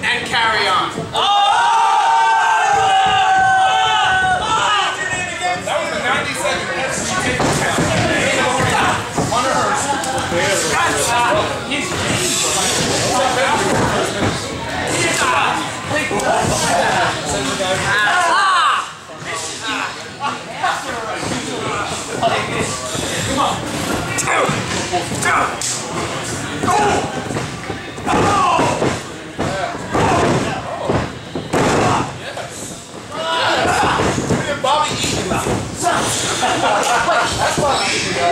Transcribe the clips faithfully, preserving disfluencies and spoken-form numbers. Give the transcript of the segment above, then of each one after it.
and Carrion. Oh! That was a ninety second unrehearsed. Come on. Two. Two. Go. Oh. Bobby Eaton. That's Bobby Eaton, yo.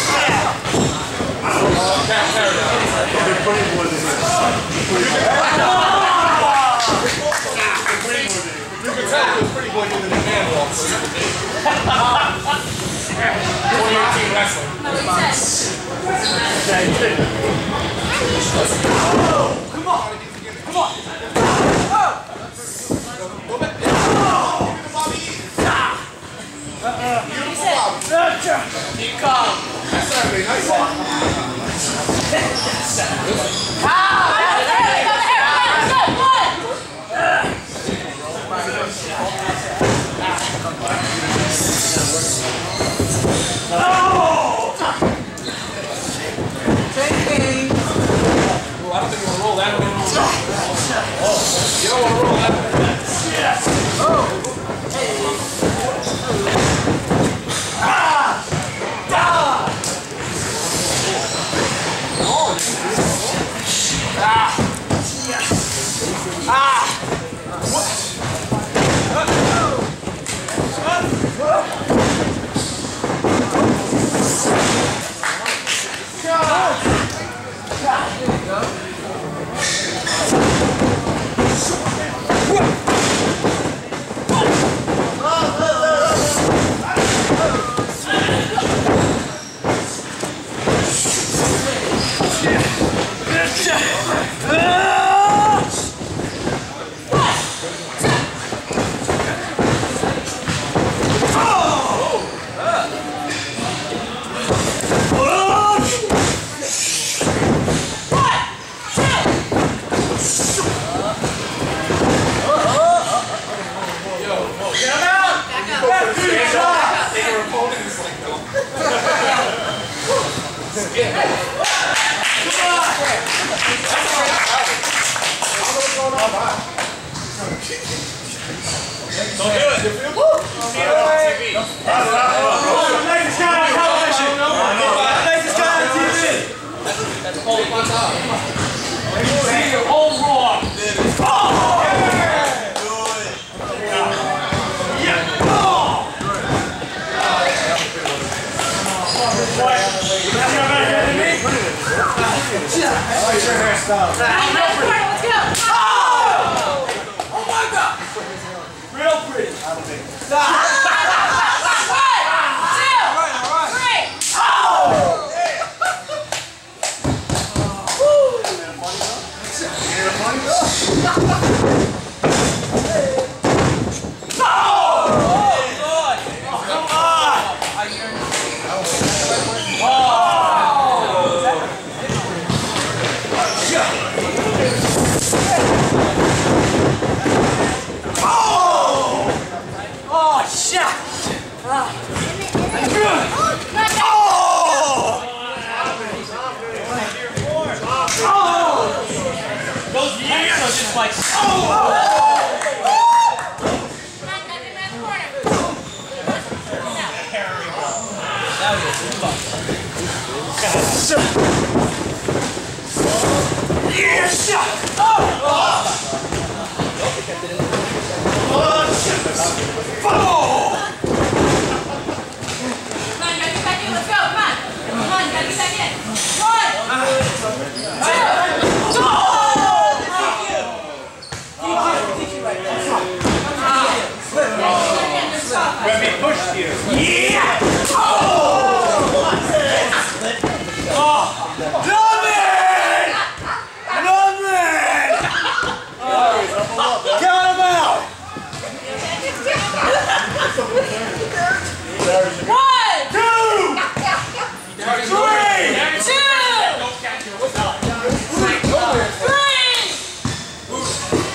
You can tell he was pretty good in the man walks. twenty eighteen wrestling. Come on. Come on. Go back. Keep calm. That's Saturday night. Ah! I don't think you want to roll that one. Oh, you don't want to roll that one. Yes. Oh. Hey. Ah! Ah! Oh. Ah! Ah! What? Don't do it. See it on T V. Latest guy on television. Latest guy on T V. That's Holy One Top. See your whole raw. Oh! Yeah. Oh! What's your hairstyle? Let's go. Oh! Oh my God! Real pretty. I don't think. Stop. One, two, three. Oh! Just like, oh! Yes! Oh! Come on, gotta get back in. Let's go. Come on. Come on, gotta get back in. One, two, Let me push you. Yeah! Oh! Oh! Love it! Love it! Count him out! One! Two! Three! Two! Three!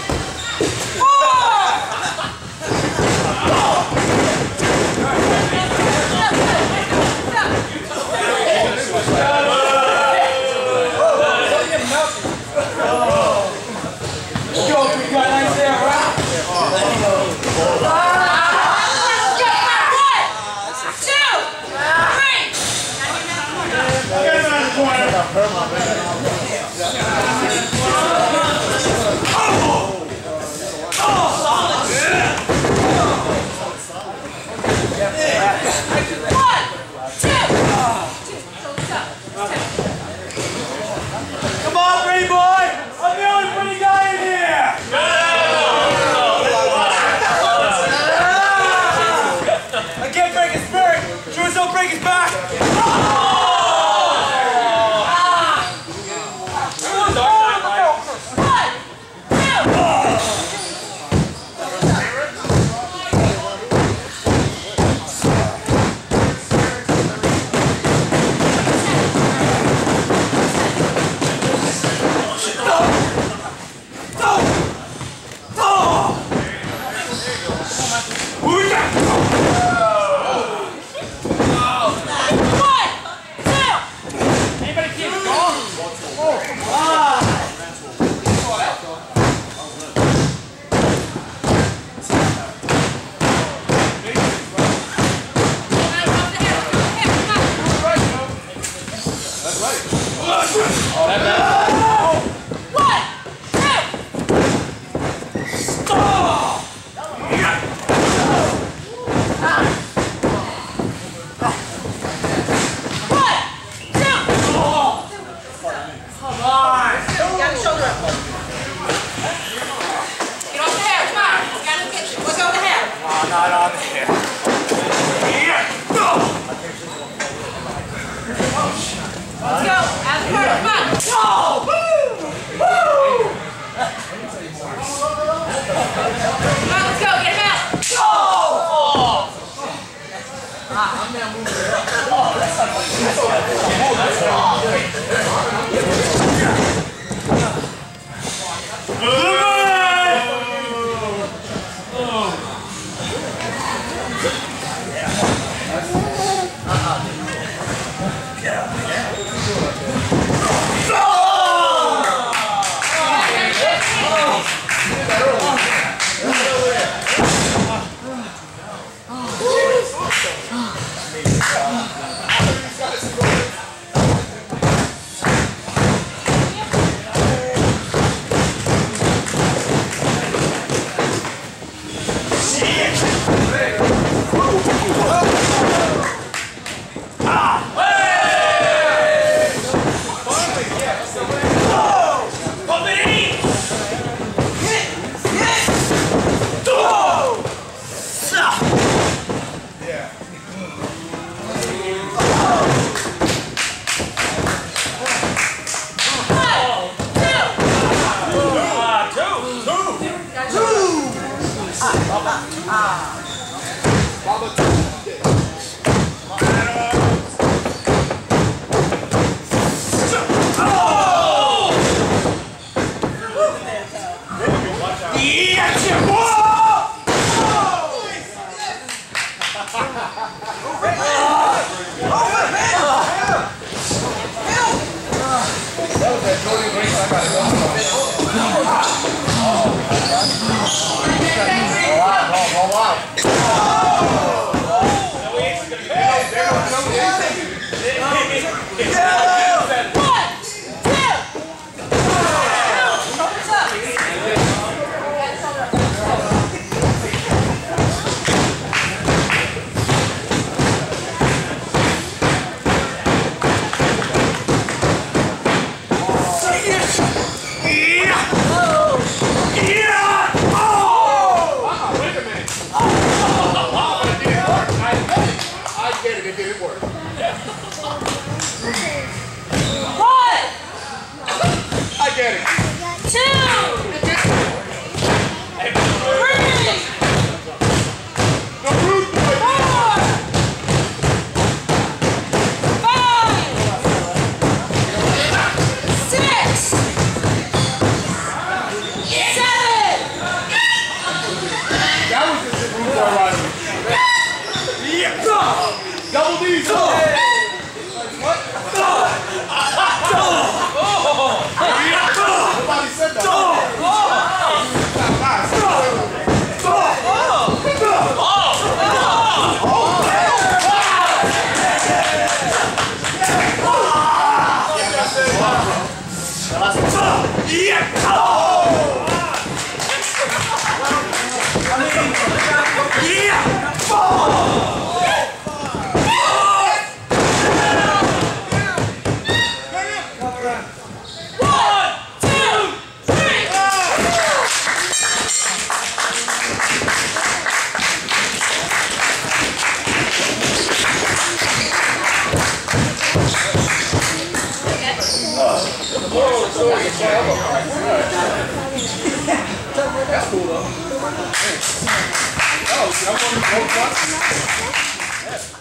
Oh! moral of the story is forever. That's cool though. Oh, see, I want to go